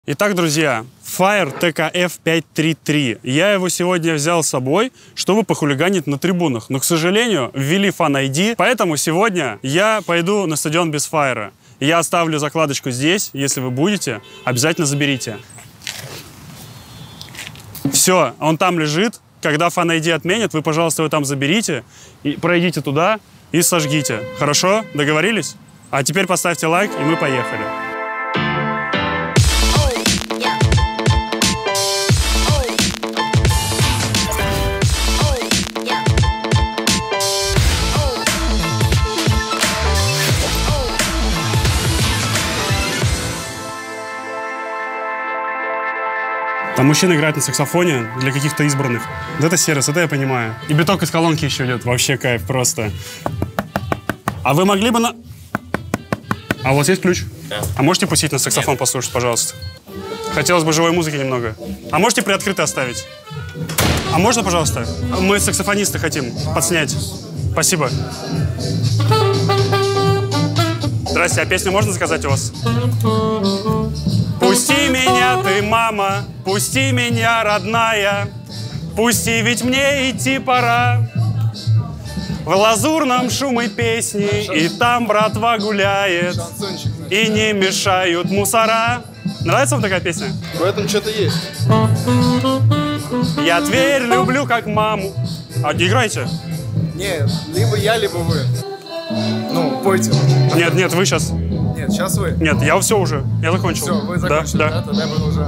Итак, друзья, Fire TKF533. Я его сегодня взял с собой, чтобы похулиганить на трибунах. Но, к сожалению, ввели Fan ID, поэтому сегодня я пойду на стадион без Fire. Я оставлю закладочку здесь. Если вы будете, обязательно заберите. Все, он там лежит. Когда Fan ID отменят, вы, пожалуйста, его там заберите, и пройдите туда и сожгите. Хорошо? Договорились? А теперь поставьте лайк, и мы поехали. Там мужчина играет на саксофоне для каких-то избранных. Вот это сервис, это я понимаю. И биток из колонки еще идет. Вообще кайф просто. А вы могли бы на... А у вас есть ключ? Да. А можете пустить на саксофон послушать, пожалуйста? Хотелось бы живой музыки немного. А можете приоткрыто оставить? А можно, пожалуйста? Мы саксофонисты хотим подснять. Спасибо. Здрасте, а песню можно заказать у вас? Пусти меня, ты, мама, пусти меня, родная, пусти, ведь мне идти пора. В лазурном шумы песни, и там братва гуляет, и не мешают мусора. Нравится вам такая песня? В этом что-то есть. Я Тверь люблю как маму. А играйте? Нет, либо я, либо вы. Ну, пойте. Нет, нет, вы сейчас. Нет, сейчас вы. Нет, я все уже. Я закончил. Все, вы закончили, да? Тогда мы уже...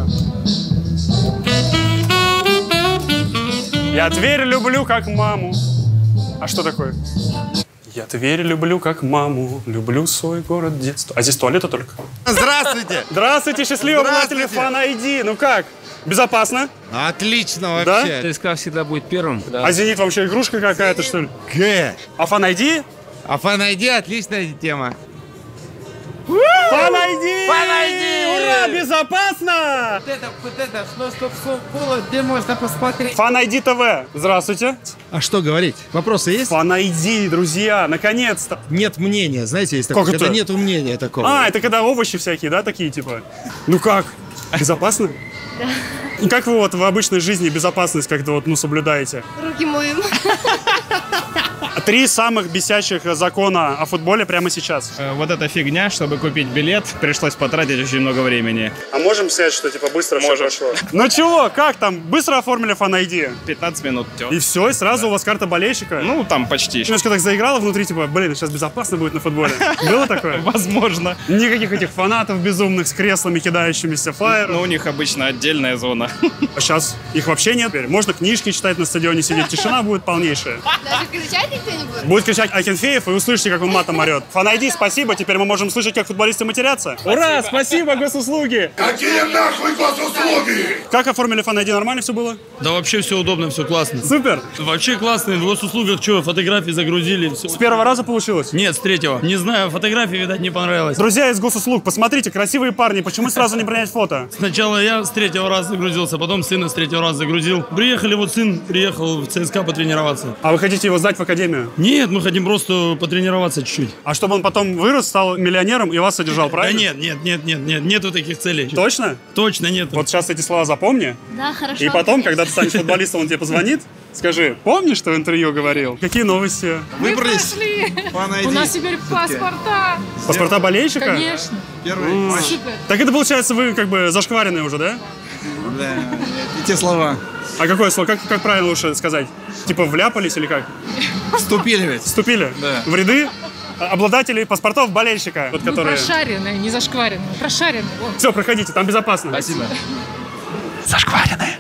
Я Тверь люблю как маму. А что такое? Я Тверь люблю как маму, люблю свой город детства. А здесь туалеты только? Здравствуйте! Здравствуйте, счастливые обладатели Fan ID. Ну как? Безопасно? Отлично Да? вообще. ТСК всегда будет первым. Да. А Зенит вообще игрушка какая-то, что ли? Г. А Fan ID? А Fan ID отличная тема. Fan ID! Fan ID! Ура, безопасно! Вот это, что было, где можно посмотреть? Fan ID ТВ. Здравствуйте. А что говорить? Вопросы есть? Fan ID, друзья, наконец-то. Нет мнения, знаете, есть такое. Как это? Когда нету мнения такого. А, это когда овощи всякие, да, такие, типа? Ну как? Безопасно? Да. И как вы вот в обычной жизни безопасность как-то вот, ну, соблюдаете? Руки моем. 3 самых бесящих закона о футболе прямо сейчас. Вот эта фигня, чтобы купить билет, пришлось потратить очень много времени. А можем сказать, что типа быстро все прошло? Ну чего, как там? Быстро оформили Fan ID? 15 минут. И все, и сразу у вас карта болельщика? Ну, там почти. Немножко так заиграла внутри, типа, блин, сейчас безопасно будет на футболе. Было такое? Возможно. Никаких этих фанатов безумных с креслами, кидающимися Fire. Но у них обычно отдельная зона. А сейчас их вообще нет. Можно книжки читать на стадионе, сидеть. Тишина будет полнейшая. Даже кричать никто не будет? Будет кричать Акинфеев, и вы слышите, как он матом орет. Fan ID, спасибо, теперь мы можем слышать, как футболисты матерятся. Ура, спасибо, госуслуги! Какие нахуй госуслуги? Как оформили Fan ID? Нормально все было? Да вообще все удобно, все классно. Супер! Вообще классно. В госуслугах что, фотографии загрузили. Все. С первого раза получилось? Нет, с третьего. Не знаю, фотографии, видать, не понравилось. Друзья из госуслуг, посмотрите, красивые парни, почему сразу не принять фото? Сначала я с третьего раза загрузился, потом сына с третьего раза загрузил. Приехали, вот сын приехал в ЦСКА потренироваться. А вы хотите его сдать в академию? Нет, мы хотим просто потренироваться чуть-чуть. А чтобы он потом вырос, стал миллионером и вас содержал, правильно? Да нет, нету таких целей. Точно? Точно нет. Вот сейчас эти слова запомни. Да, хорошо. И потом, когда ты станешь футболистом, он тебе позвонит, скажи, помнишь, что в интервью говорил? Какие новости? Выбрались. У нас теперь паспорта. Паспорта болельщика? Конечно. Первый матч. Супер. Так это получается вы как бы зашкваренные уже, да? Да, и те слова. А какое слово? Как правильно лучше сказать? Типа вляпались или как? Вступили ведь. Вступили? Да. В ряды обладателей паспортов болельщика. Вот, которые... Прошаренные, не зашкваренные. Прошаренные. Вот. Все, проходите, там безопасно. Спасибо. Зашкваренные.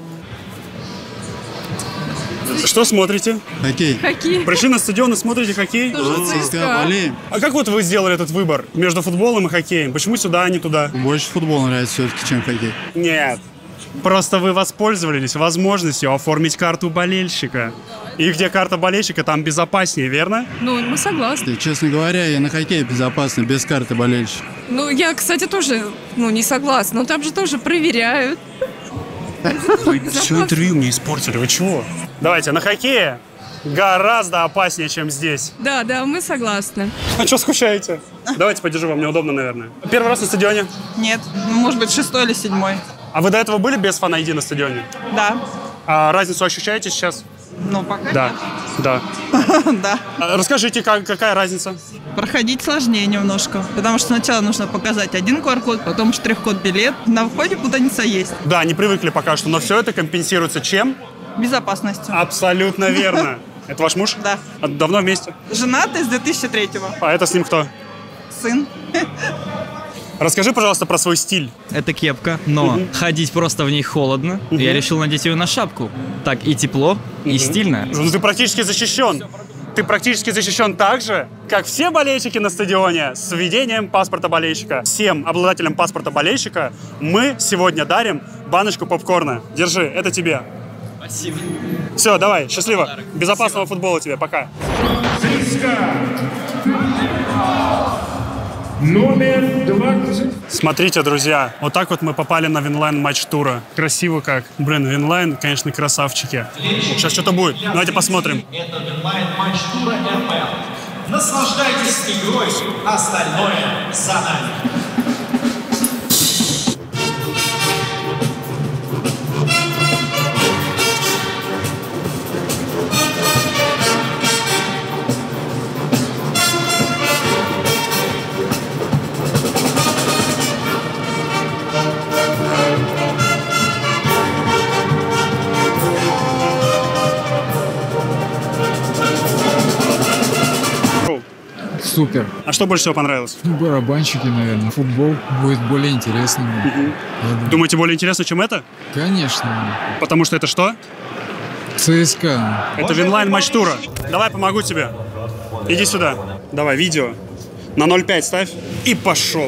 Что смотрите? Хоккей. Какие? Пришли на стадион и смотрите хоккей? ЦСКА болеем. А как вот вы сделали этот выбор между футболом и хоккеем? Почему сюда, а не туда? Больше футбол нравится все-таки, чем хоккей. Нет. Просто вы воспользовались возможностью оформить карту болельщика. И где карта болельщика, там безопаснее, верно? Ну, мы согласны. И, честно говоря, и на хоккее безопасно, без карты болельщика. Ну, я, кстати, тоже, не согласна. Но там же тоже проверяют. Все интервью мне испортили, вы чего? Давайте, на хоккее гораздо опаснее, чем здесь. Да, да, мы согласны. А что скучаете? Давайте подержу, вам неудобно, наверное. Первый раз на стадионе? Нет, ну, может быть, 6-й или 7-й. А вы до этого были без Fan ID на стадионе? Да. А разницу ощущаете сейчас? Ну, пока Да, да. да. Расскажите, какая разница? Проходить сложнее немножко, потому что сначала нужно показать один QR-код, потом штрих-код билет. На входе путаница есть. Да, не привыкли пока что, но все это компенсируется чем? Безопасностью. Абсолютно верно. Это ваш муж? Да. Давно вместе? Женатый с 2003-го. А это с ним кто? Сын. Расскажи, пожалуйста, про свой стиль. Это кепка, но ходить просто в ней холодно. Я решил надеть ее на шапку. Так и тепло, и стильно. Ну, ты практически защищен. Ты практически защищен так же, как все болельщики на стадионе с введением паспорта болельщика. Всем обладателям паспорта болельщика мы сегодня дарим баночку попкорна. Держи, это тебе. Спасибо. Все, давай, счастливо. Безопасного футбола тебе, пока. Номер 20. Смотрите, друзья, вот так вот мы попали на Винлайн матч тура. Красиво как. Блин, Винлайн, конечно, красавчики. Сейчас что-то будет. Давайте посмотрим. Это Винлайн матч тура РПЛ. Наслаждайтесь игрой, остальное за нами. Супер. А что больше всего понравилось? Ну, барабанщики, наверное. Футбол будет более интересным. Думаете, более интересно, чем это? Конечно. Потому что это что? ЦСКА. Это Винлайн матч тура. Давай, помогу тебе. Иди сюда. Давай, видео. На 0,5 ставь. И пошел.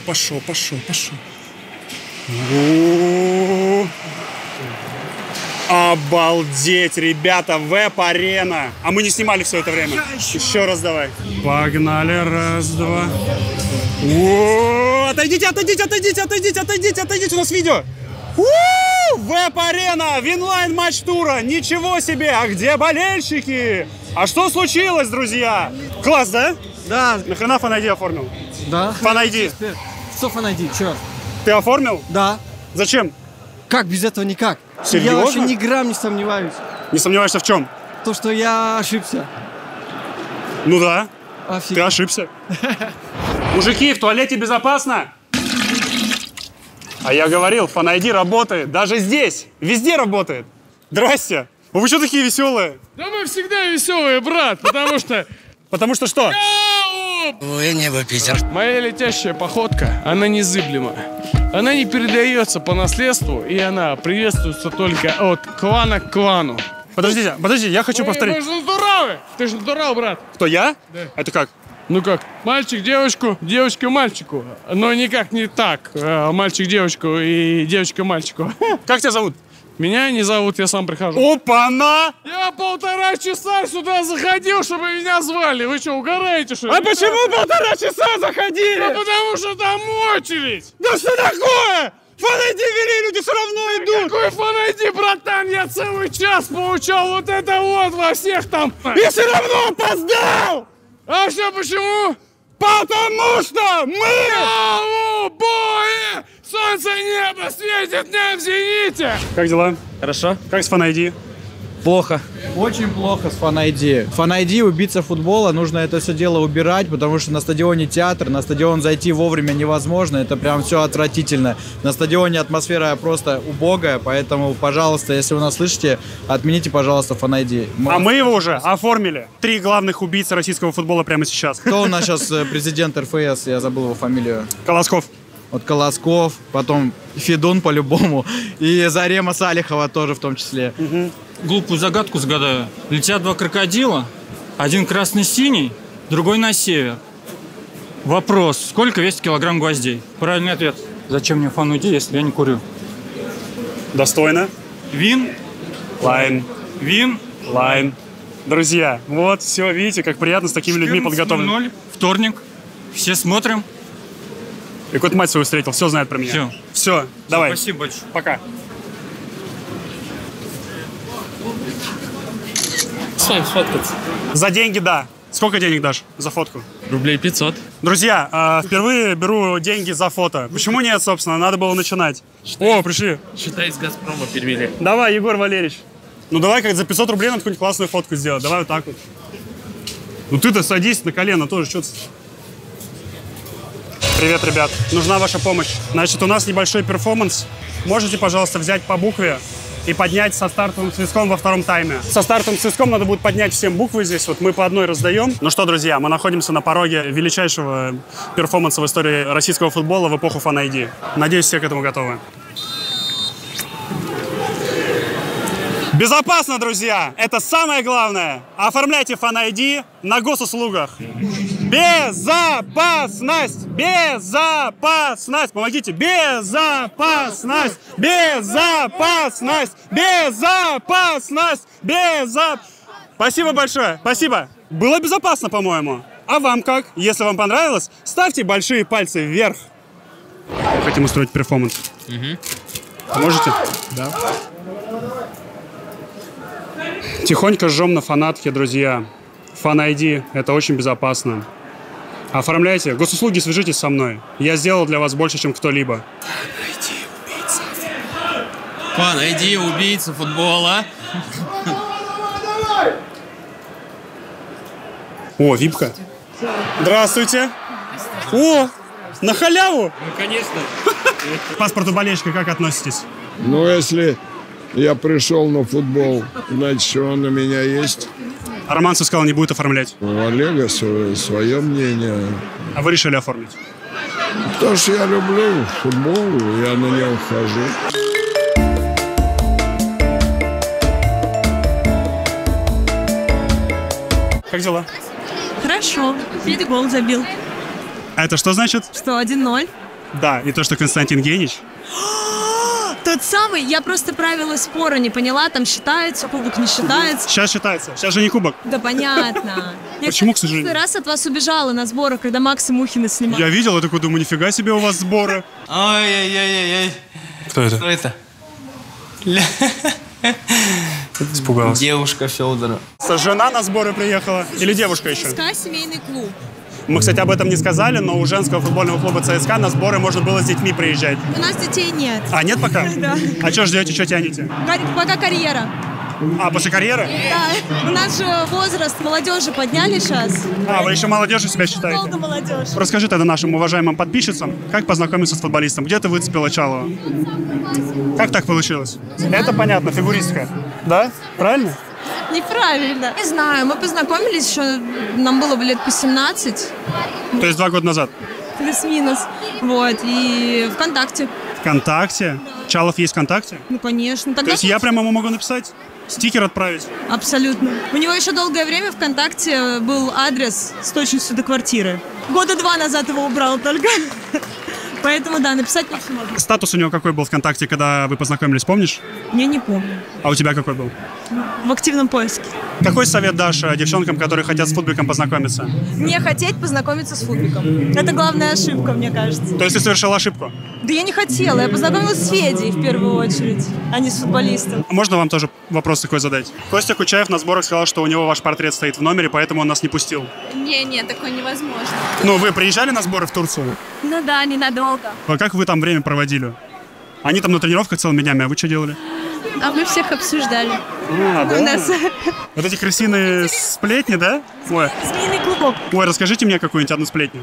Обалдеть, ребята, веб-арена. А мы не снимали все это время. Еще раз давай. Погнали, раз, два. Отойдите, у нас видео. Веб-арена, Винлайн матч тура. Ничего себе, а где болельщики? А что случилось, друзья? Класс, да? Да. Нахрена Fan ID оформил? Да. Fan ID. Что Fan ID, чё? Ты оформил? Да. Зачем? Как без этого никак? Серьезно? Я вообще ни грамм не сомневаюсь. Не сомневаешься в чем? То, что я ошибся. Ну да. Офигеть. Ты ошибся. Мужики, в туалете безопасно? А я говорил, Fan ID работает. Даже здесь. Везде работает. Здрасте. Вы что такие веселые? Да мы всегда веселые, брат, потому что... Потому что что? Ой, небо, Питер. Моя летящая походка, она незыблема. Она не передается по наследству, и она приветствуется только от клана к клану. Подождите, я хочу повторить. Ты же натурал! Ты же натурал, брат. Кто, я? Да. Это как? Ну как, мальчик девочку, девочка мальчику. Но никак не так. Мальчик девочку и девочка мальчику. Как тебя зовут? Меня не зовут, я сам прихожу. Опа-на! Я 1,5 часа сюда заходил, чтобы меня звали. Вы что, угораете, что ли? А почему 1,5 часа заходили? Да потому что там очередь! Да что такое? Fan ID ввели, люди все равно идут! Какой Fan ID, братан? Я целый час получал вот это вот во всех там. И все равно опоздал! А что, почему? Потому что мы... Голубое! Солнце небо светит мне в зените! Как дела? Хорошо. Как с Fan ID? Плохо. Очень плохо с Fan ID. Fan ID, убийца футбола, нужно это все дело убирать, потому что на стадионе театр, на стадион зайти вовремя невозможно, это прям все отвратительно. На стадионе атмосфера просто убогая, поэтому, пожалуйста, если вы нас слышите, отмените, пожалуйста, Fan ID. А мы его уже оформили. 3 главных убийцы российского футбола прямо сейчас. Кто у нас сейчас президент РФС, я забыл его фамилию. Колосков. Вот Колосков, потом Федун по-любому, и Зарема Салихова тоже в том числе. Глупую загадку загадаю. Летят 2 крокодила, один красный-синий, другой на север. Вопрос, сколько весит килограмм гвоздей? Правильный ответ. Зачем мне Fan ID, если я не курю? Достойно. Вин. Лайн. Вин. Лайн. Друзья, вот все, видите, как приятно с такими людьми подготовленными. Вторник. Все смотрим. И какой-то мать свою встретил, все знает про меня. Все. Все, давай. Спасибо большое. Пока. с вами сфоткаться. За деньги, да. Сколько денег дашь за фотку? Рублей 500. Друзья, впервые беру деньги за фото. Почему нет, собственно? Надо было начинать. О, пришли. Считай, из «Газпрома» перевели. Давай, Егор Валерьевич. Ну давай как за 500 рублей надо какую-нибудь классную фотку сделать. Давай вот так вот. Ну ты-то садись на колено тоже. Что ты... Привет, ребят. Нужна ваша помощь. Значит, у нас небольшой перформанс. Можете, пожалуйста, взять по букве и поднять со стартовым свистком во втором тайме. Со стартовым свистком надо будет поднять всем буквы здесь. Вот мы по одной раздаем. Ну что, друзья, мы находимся на пороге величайшего перформанса в истории российского футбола в эпоху Fan ID. Надеюсь, все к этому готовы. Безопасно, друзья! Это самое главное! Оформляйте Fan ID на госуслугах. Безопасность! Безопасность! Помогите! Безопасность! Безопасность! Безопасность! Спасибо большое! Спасибо! Было безопасно, по-моему. А вам как? Если вам понравилось, ставьте большие пальцы вверх. Хотим устроить перформанс. Поможете? Да. Тихонько жжем на фанатке, друзья. Fan ID — это очень безопасно. Оформляйте. Госуслуги, свяжитесь со мной. Я сделал для вас больше, чем кто-либо. Fan ID, убийца футбола. О, випка. Здравствуйте. О, на халяву. Ну, конечно. К паспорту болельщика как относитесь? Ну, если я пришел на футбол, значит, что он у меня есть. А Романцев сказал, не будет оформлять. У Олега свое мнение. А вы решили оформить? Потому что я люблю футбол, я на нем хожу. Как дела? Хорошо. Федя гол забил. А это что значит? Что, 1-0? Да, и то, что Константин Генич. Тот самый, я просто правила спора не поняла, там считается, кубок не считается. Сейчас считается, сейчас же не кубок. Да понятно. Почему, к сожалению? Я раз от вас убежала на сборах, когда Макс и Мухина снимали. Я видел, я такой думаю, нифига себе у вас сборы. Ой-ой-ой-ой. Кто это? Кто это? Испугалась. Девушка Федора. Жена на сборы приехала? Или девушка еще? ЦСКА семейный клуб. Мы, кстати, об этом не сказали, но у женского футбольного клуба ЦСКА на сборы можно было с детьми приезжать. У нас детей нет. А, нет пока? Да. А что ждете, что тянете? Пока карьера. А, после карьеры? Да. У нас же возраст молодежи подняли сейчас. А, вы еще молодежью себя считаете? Долго молодежь. Расскажи тогда нашим уважаемым подписчицам, как познакомиться с футболистом? Где ты выцепила Чалова? Как так получилось? Это понятно, фигуристка. Да? Правильно? Неправильно. Не знаю, мы познакомились еще, нам было бы лет по 17. То есть 2 года назад? Плюс-минус. Вот, и ВКонтакте. ВКонтакте? Чалов есть ВКонтакте? Ну, конечно. Тогда То есть я прямо ему могу написать? Стикер отправить? Абсолютно. У него еще долгое время ВКонтакте был адрес с точностью до квартиры. 2 года назад его убрал только. Поэтому, да, написать не можно. Статус у него какой был ВКонтакте, когда вы познакомились, помнишь? Я не помню. А у тебя какой был? В активном поиске. Какой совет дашь девчонкам, которые хотят с футбиком познакомиться? Не хотеть познакомиться с футбиком. Это главная ошибка, мне кажется. То есть ты совершила ошибку? Да я не хотела. Я познакомилась с Федей в первую очередь, а не с футболистом. Можно вам тоже вопрос такой задать? Костя Кучаев на сборах сказал, что у него ваш портрет стоит в номере, поэтому он нас не пустил. Не, такое невозможно. Ну, вы приезжали на сборы в Турцию? Ну да, ненадолго. А как вы там время проводили? Они там на тренировках целыми днями, а вы что делали? А мы всех обсуждали. Да? У нас... Вот эти крысиные сплетни, да? Ой. Змеиный клубок. Ой, расскажите мне какую-нибудь одну сплетню.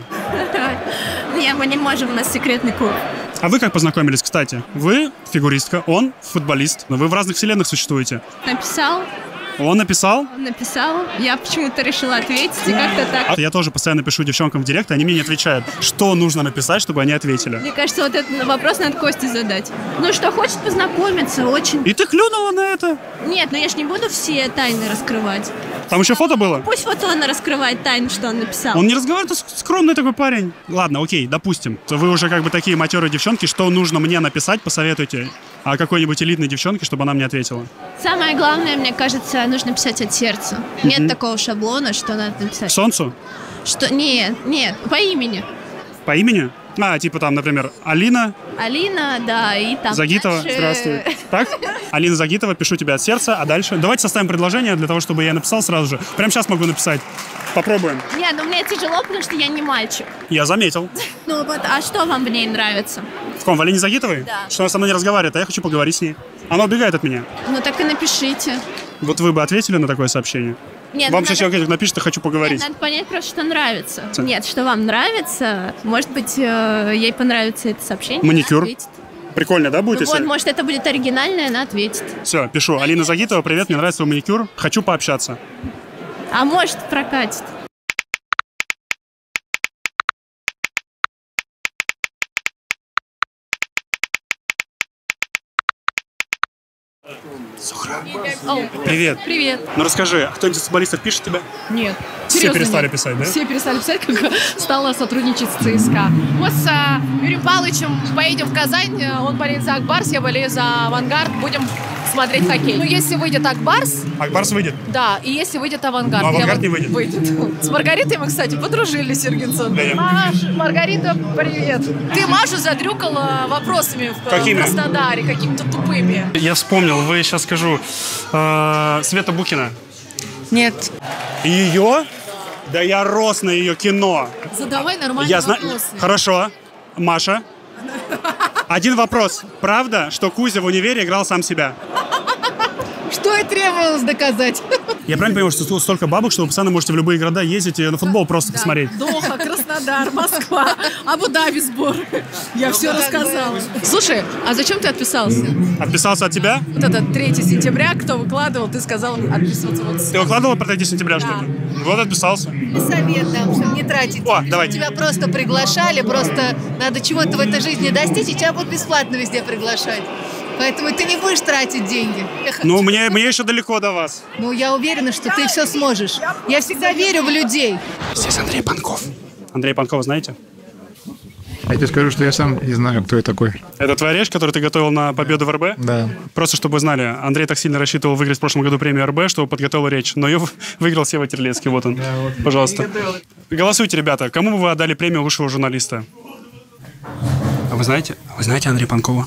Не, мы не можем, у нас секретный клуб. А вы как познакомились, кстати? Вы фигуристка, он футболист, но вы в разных вселенных существуете. Написал. Он написал? Он написал. Я почему-то решила ответить, и как-то так. Я тоже постоянно пишу девчонкам в директ, они мне не отвечают. Что нужно написать, чтобы они ответили? Мне кажется, вот этот вопрос надо Косте задать. Ну что, хочет познакомиться, очень. И ты клюнула на это? Нет, но я ж не буду все тайны раскрывать. Там еще фото было? Пусть вот он раскрывает тайну, что он написал. Он не разговаривает, скромный такой парень. Ладно, окей, допустим. Вы уже как бы такие матерые девчонки, что нужно мне написать, посоветуйте. А какой-нибудь элитной девчонке, чтобы она мне ответила? Самое главное, мне кажется, нужно писать от сердца. Нет такого шаблона, что надо написать. Солнцу? Что? Нет, по имени. По имени? А, типа там, например, Алина. Алина, да, и там Загитова, дальше... здравствуй. Так? Алина Загитова, пишу тебе от сердца, а дальше... Давайте составим предложение для того, чтобы я написал сразу же. Прямо сейчас могу написать. Попробуем. Не, ну мне тяжело, потому что я не мальчик. Я заметил. Ну вот, а что вам в ней нравится? В ком? В Алине Загитовой? Да. Что она со мной не разговаривает, а я хочу поговорить с ней. Она убегает от меня. Ну так и напишите. Вот вы бы ответили на такое сообщение? Нет, вам надо... сейчас человек напишет, хочу поговорить. Нет, надо понять просто, что нравится. Нет, что вам нравится. Может быть, ей понравится это сообщение. Маникюр. Прикольно, да, будет? Ну если... вот, может, это будет оригинальное, она ответит. Все, пишу. Алина Загитова, привет, мне нравится твой маникюр. Хочу пообщаться. А может, прокатит. Сухра. Привет. Привет. Ну расскажи, кто-нибудь из футболистов пишет тебя? Нет. Все Серьезно, перестали нет. писать, да? Все перестали писать, как стала сотрудничать с ЦСКА. Мы с Юрием Павловичем поедем в Казань. Он болеет за Акбарс, я болею за Авангард. Будем смотреть хоккей. Ну, если выйдет Акбарс... Акбарс выйдет? Да, и если выйдет Авангард. Но Авангард не выйдет. С Маргаритой мы, кстати, подружились, Сергенсон. Да, Маргарита, привет. Ты Машу задрюкала вопросами в Краснодаре, какими-то тупыми. Я вспомнил, вы сейчас скажу. Света Букина. Нет. Ее? Да я рос на ее кино. Задавай нормальные вопросы. Хорошо. Маша. Один вопрос. Правда, что Кузя в универе играл сам себя? Что и требовалось доказать. Я правильно понимаю, что столько бабок, что вы постоянно можете в любые города ездить и на футбол просто посмотреть? Доха, Краснодар, Москва, Абу-Даби сбор. Я все рассказала. Слушай, а зачем ты отписался? Отписался от тебя? Вот это 3 сентября, кто выкладывал, ты сказал отписываться. Вот. Ты выкладывала про 3 сентября что-то? Вот отписался. Совет дам, чтобы не тратить. О, давайте. Тебя просто приглашали, просто надо чего-то в этой жизни достичь, и тебя будут бесплатно везде приглашать. Поэтому ты не будешь тратить деньги. Ну, мне еще далеко до вас. Ну, я уверена, что ты все сможешь. Я всегда верю в людей. Здесь Андрей Панков. Андрей Панкова знаете? Я тебе скажу, что я сам не знаю, кто я такой. Это твоя речь, которую ты готовил на победу в РБ? Да. Просто чтобы вы знали, Андрей так сильно рассчитывал выиграть в прошлом году премию РБ, что подготовил речь, но ее выиграл Сева Терлецкий. Вот он. Да, вот. Пожалуйста. Голосуйте, ребята. Кому бы вы отдали премию лучшего журналиста? А вы знаете Андрея Панкова?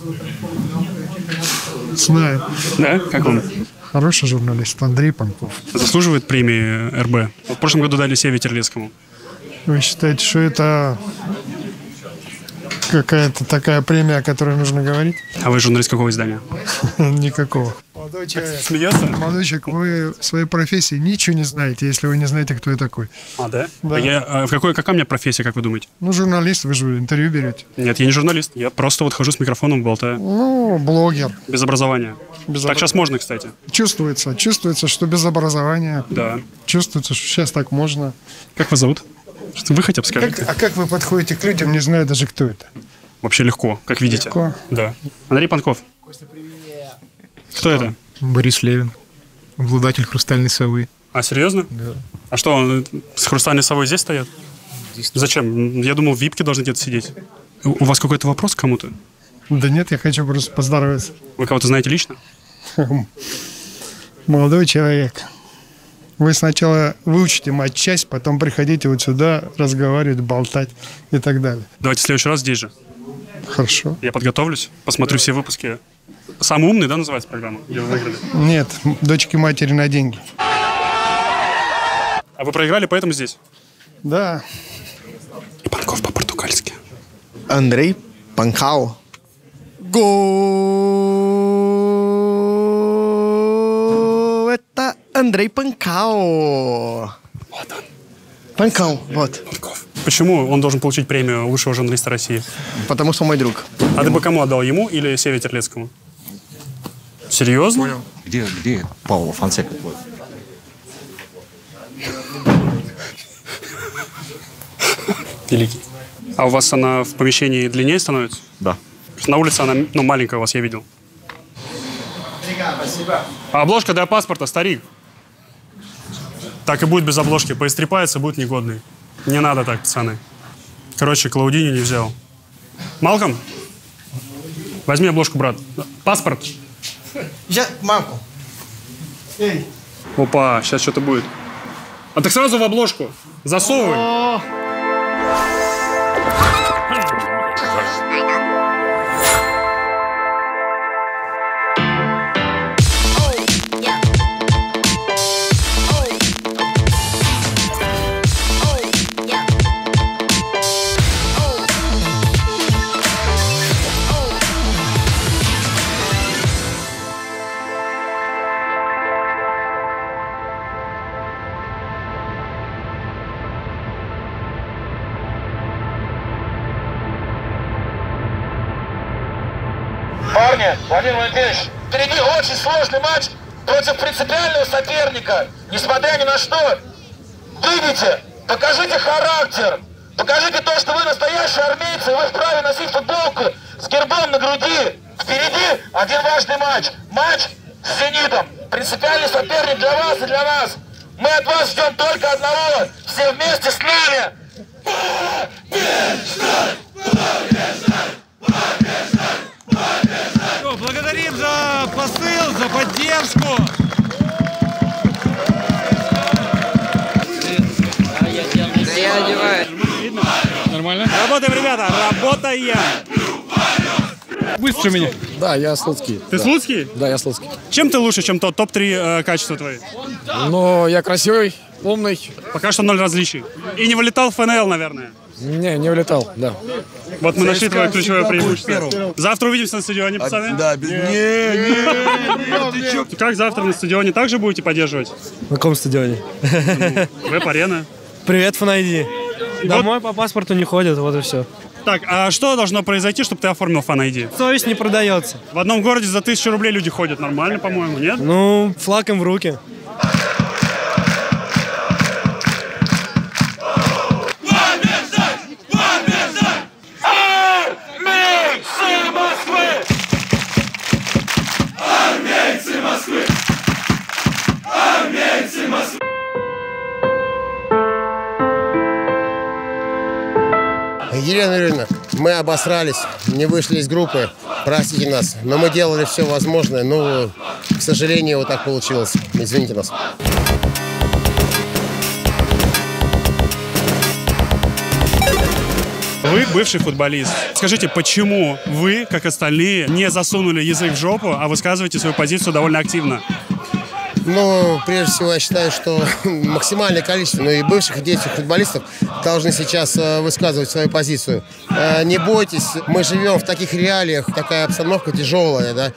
Знаю. Да? Как он? Хороший журналист Андрей Панков. Заслуживает премии РБ? В прошлом году дали Севе Терлецкому. Вы считаете, что это какая-то такая премия, о которой нужно говорить? А вы журналист какого издания? Никакого. Молодой человек. Смеется? Молодой человек, вы в своей профессии ничего не знаете, если вы не знаете, кто я такой. А, да? Да. Какая у меня профессия, как вы думаете? Ну, журналист, вы же интервью берете. Нет, я не журналист. Я просто вот хожу с микрофоном, болтаю. Ну, блогер. Без образования. Так сейчас можно, кстати. Чувствуется, что без образования. Да. Чувствуется, что сейчас так можно. Как вас зовут? Что вы хотя бы скажете? А как вы подходите к людям, не зная даже, кто это? Вообще легко, как видите. Легко? Да. Андрей Панков. Кто это? Борис Левин, обладатель «Хрустальной совы». А, серьезно? Да. А что, он с «Хрустальной совой» здесь стоят? Здесь. Зачем? Я думал, в випке должны где-то сидеть. У вас какой-то вопрос к кому-то? Да нет, я хочу просто поздороваться. Вы кого-то знаете лично? Молодой человек. Вы сначала выучите матчасть, потом приходите вот сюда, разговаривать, болтать и так далее. Давайте в следующий раз здесь же. Хорошо. Я подготовлюсь, посмотрю все выпуски. «Самый умный», да, называется программа? Где вы выиграли? Нет, «Дочки матери на деньги». А вы проиграли, поэтому здесь? Да. И Панков по-португальски. Андрей Панкау. Гол! Это Андрей Панкау. Вот он. Панкау, вот. Панков. Почему он должен получить премию лучшего журналиста России? Потому что мой друг. А ты бы кому отдал, ему или Севе Терлецкому? Серьезно? Понял. Где Паула Фонсека твой? Великий. А у вас она в помещении длиннее становится? Да. На улице она, маленькая у вас, я видел. Спасибо. А обложка для паспорта, старик. Так и будет без обложки. Поистрепается, будет негодный. Не надо так, пацаны. Короче, Клаудини не взял. Малком? Возьми обложку, брат. Паспорт? Мамку. Эй. Опа, сейчас что-то будет. А так сразу в обложку. Засовывай. Парни, Владимир Владимирович, впереди очень сложный матч против принципиального соперника. Несмотря ни на что, выйдите, покажите характер, покажите то, что вы настоящие армейцы, и вы вправе носить футболку с гербом на груди. Впереди один важный матч. Матч с «Зенитом». Принципиальный соперник для вас и для нас. Мы от вас ждем только одного. Все вместе с нами. Благодарим за посыл, за поддержку. Я одеваю. Нормально? Работаем, ребята, работаем! Быстро меня. Да, я Слуцкий. Ты да. Слуцкий? Да, я Слуцкий. Чем ты лучше, чем топ-3 качества твои? Но я красивый, умный. Пока что 0 различий. И не вылетал в ФНЛ, наверное. Не вылетал, да. Вот мы нашли твое ключевое преимущество. Завтра увидимся на стадионе, пацаны. Да, без... Как завтра на стадионе? Также будете поддерживать? На каком стадионе? Веб-арена. Привет, Фан-ID. Домой по паспорту не ходят, вот и все. Так, а что должно произойти, чтобы ты оформил Фан-ID? Совесть не продается. В одном городе за 1000 рублей люди ходят. Нормально, по-моему, нет? Ну, флаг им в руки. Елена Юрьевна, мы обосрались, не вышли из группы, простите нас, но мы делали все возможное, но, к сожалению, вот так получилось. Извините нас. Вы бывший футболист. Скажите, почему вы, как остальные, не засунули язык в жопу, а высказываете свою позицию довольно активно? Ну, прежде всего, я считаю, что максимальное количество, ну и бывших и действующих футболистов должны сейчас высказывать свою позицию. Не бойтесь, мы живем в таких реалиях, такая обстановка тяжелая, да.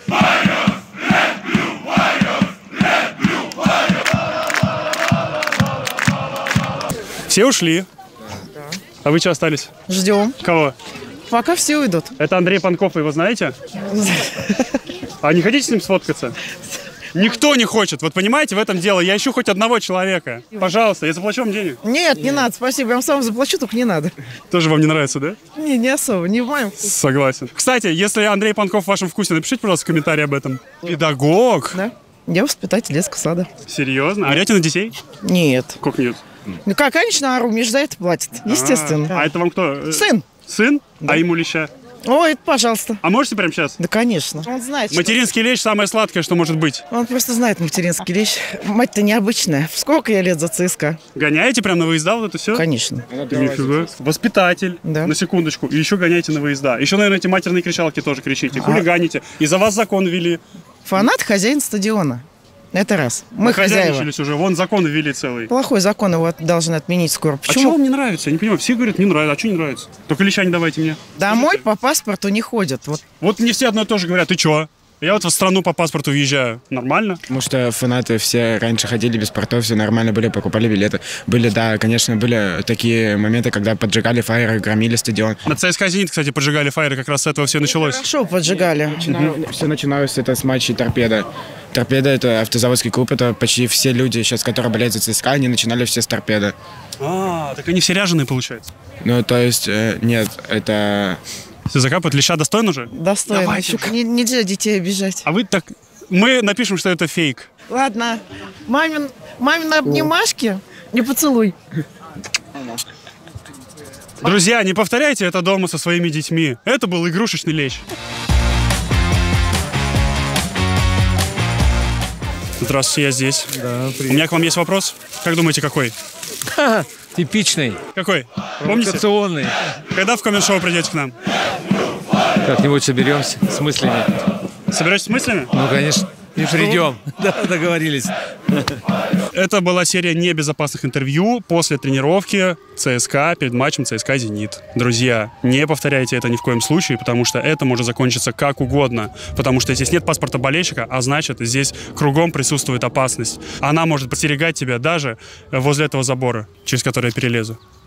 Все ушли. А вы что остались? Ждем. Кого? Пока все уйдут. Это Андрей Панков, вы его знаете? А не хотите с ним сфоткаться? Никто не хочет. Вот понимаете, в этом дело. Я ищу хоть одного человека. Пожалуйста, я заплачу вам денег. Нет, не надо, спасибо. Я вам сам заплачу, только не надо. Тоже вам не нравится, да? Не особо, не в моем вкусе. Согласен. Кстати, если Андрей Панков в вашем вкусе, напишите, пожалуйста, комментарий об этом. Педагог? Да. Я воспитатель детского сада. Серьезно? Орете на детей? Нет. Как нет? Ну, конечно, ору, мне же за это платят. Естественно. А это вам кто? Сын. Сын? Да. А ему леща? Ой, это пожалуйста. А можете прямо сейчас? Да, конечно. Он знает, материнский лещ самое сладкое, что может быть. Он просто знает материнский лещ. Мать-то необычная. Сколько я лет за ЦСКА? Гоняете прям на выезда вот это все? Конечно. Нифига. Воспитатель. Да. На секундочку. И еще гоняете на выезда. Еще, наверное, эти матерные кричалки тоже кричите. Хулиганите. И за вас закон ввели. Фанат — хозяин стадиона. Это раз. Мы хозяева. Уже. Вон закон ввели целый. Плохой закон, его должны отменить скоро. Почему? А что вам не нравится? Я не понимаю. Все говорят, не нравится. А что не нравится? Только леща не давайте мне. Домой по паспорту не ходят. Вот мне все одно и то же говорят. Ты чё? Я вот в страну по паспорту въезжаю. Нормально? Потому что фанаты все раньше ходили без портов, все нормально были, покупали билеты. Были, да, конечно, были такие моменты, когда поджигали фаеры, громили стадион. На ЦСКА «Зенит», кстати, поджигали фаеры, как раз с этого все началось. Хорошо поджигали. Все начиналось это с матчей «Торпедо». «Торпедо» — это автозаводский клуб, это почти все люди, сейчас, которые болеют за ЦСКА, они начинали все с «Торпедо». А, так они все ряженые, получается? Ну, то есть, нет, это... Все закапывают. Леща достойно же? Достойно. Давайте. Нельзя детей обижать. А вы так... Мы напишем, что это фейк. Ладно. Мамин обнимашки и поцелуй. Друзья, не повторяйте это дома со своими детьми. Это был игрушечный лещ. Здравствуйте, я здесь. Да, у меня к вам есть вопрос. Как думаете, какой? Типичный. Какой? Помните? Провокационный. Когда в коммент-шоу придете к нам? Как-нибудь соберемся с мыслями. Соберетесь с мыслями? Ну, конечно. И придем. Да, договорились. Это была серия небезопасных интервью после тренировки ЦСКА перед матчем ЦСКА «Зенит». Друзья, не повторяйте это ни в коем случае, потому что это может закончиться как угодно. Потому что здесь нет паспорта болельщика, а значит, здесь кругом присутствует опасность. Она может подстерегать тебя даже возле этого забора, через который я перелезу.